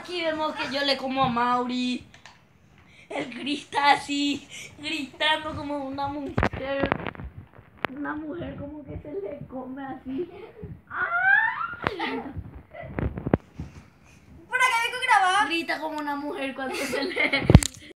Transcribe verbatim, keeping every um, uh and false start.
Aquí vemos que yo le como a Mauri. El Chris está así, gritando como una mujer. Una mujer como que se le come así. ¡Ay! ¿Para qué vengo a grabar? Grita como una mujer cuando se le,